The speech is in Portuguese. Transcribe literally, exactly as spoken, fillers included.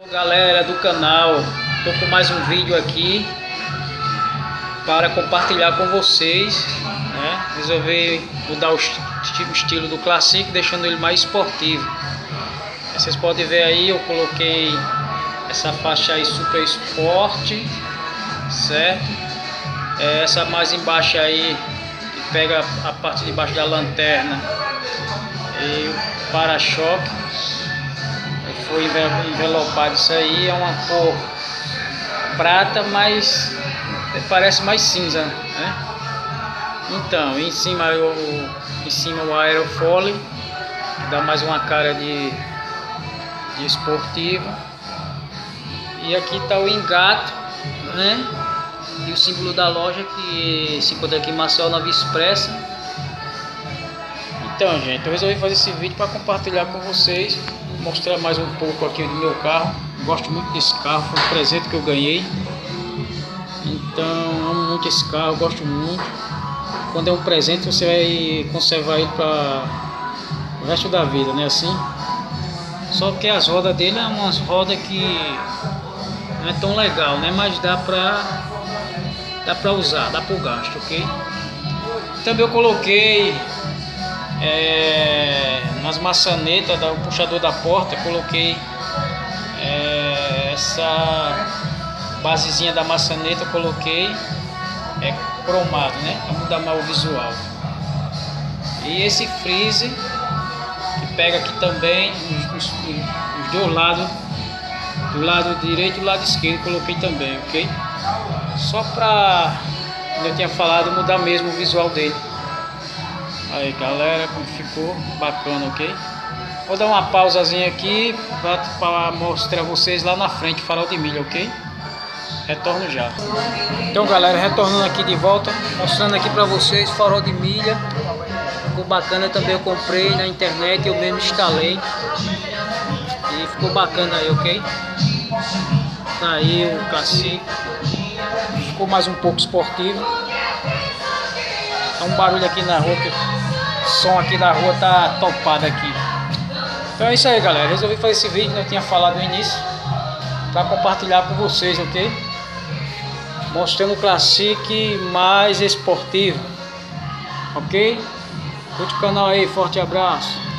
Galera do canal, estou com mais um vídeo aqui para compartilhar com vocês, né? Resolvi mudar o estilo do Classic, deixando ele mais esportivo. Vocês podem ver aí, eu coloquei essa faixa aí Super Sport, certo? Essa mais embaixo aí, que pega a parte de baixo da lanterna e o para-choque. Foi envelopado, isso aí é uma cor prata, mas parece mais cinza, né? Então, em cima o, em cima o aerofólio, dá mais uma cara de, de esportivo. E aqui está o engato, né? E o símbolo da loja que se encontra aqui em Maceió, na Via Expressa. Então, gente, eu resolvi fazer esse vídeo para compartilhar com vocês, mostrar mais um pouco aqui do meu carro. Gosto muito desse carro, foi um presente que eu ganhei. Então, amo muito esse carro, gosto muito. Quando é um presente, você vai conservar ele para o resto da vida, né? Assim. Só que as rodas dele é umas rodas que não é tão legal, né? Mas dá pra dá para usar, dá para o gasto, ok? Também eu coloquei É, nas maçanetas do puxador da porta, coloquei é, essa basezinha da maçaneta, coloquei é, cromado, né, para mudar mal o visual. E esse freezer que pega aqui também os, os, os dois lados, do lado direito e do lado esquerdo, coloquei também, ok? Só para, como eu tinha falado, mudar mesmo o visual dele. Aí galera, como ficou bacana, ok? Vou dar uma pausazinha aqui para mostrar a vocês lá na frente farol de milha, ok? Retorno já. Então galera, retornando aqui de volta, mostrando aqui para vocês farol de milha. Ficou bacana também, eu comprei na internet, eu mesmo instalei. E ficou bacana aí, ok? Tá aí o Classic. Ficou mais um pouco esportivo. Tá um barulho aqui na rua, que o som aqui da rua tá topado aqui. Então é isso aí, galera, resolvi fazer esse vídeo, não tinha falado no início, para compartilhar com vocês, ok? Mostrando o Classic mais esportivo, ok? Curte o canal aí, forte abraço.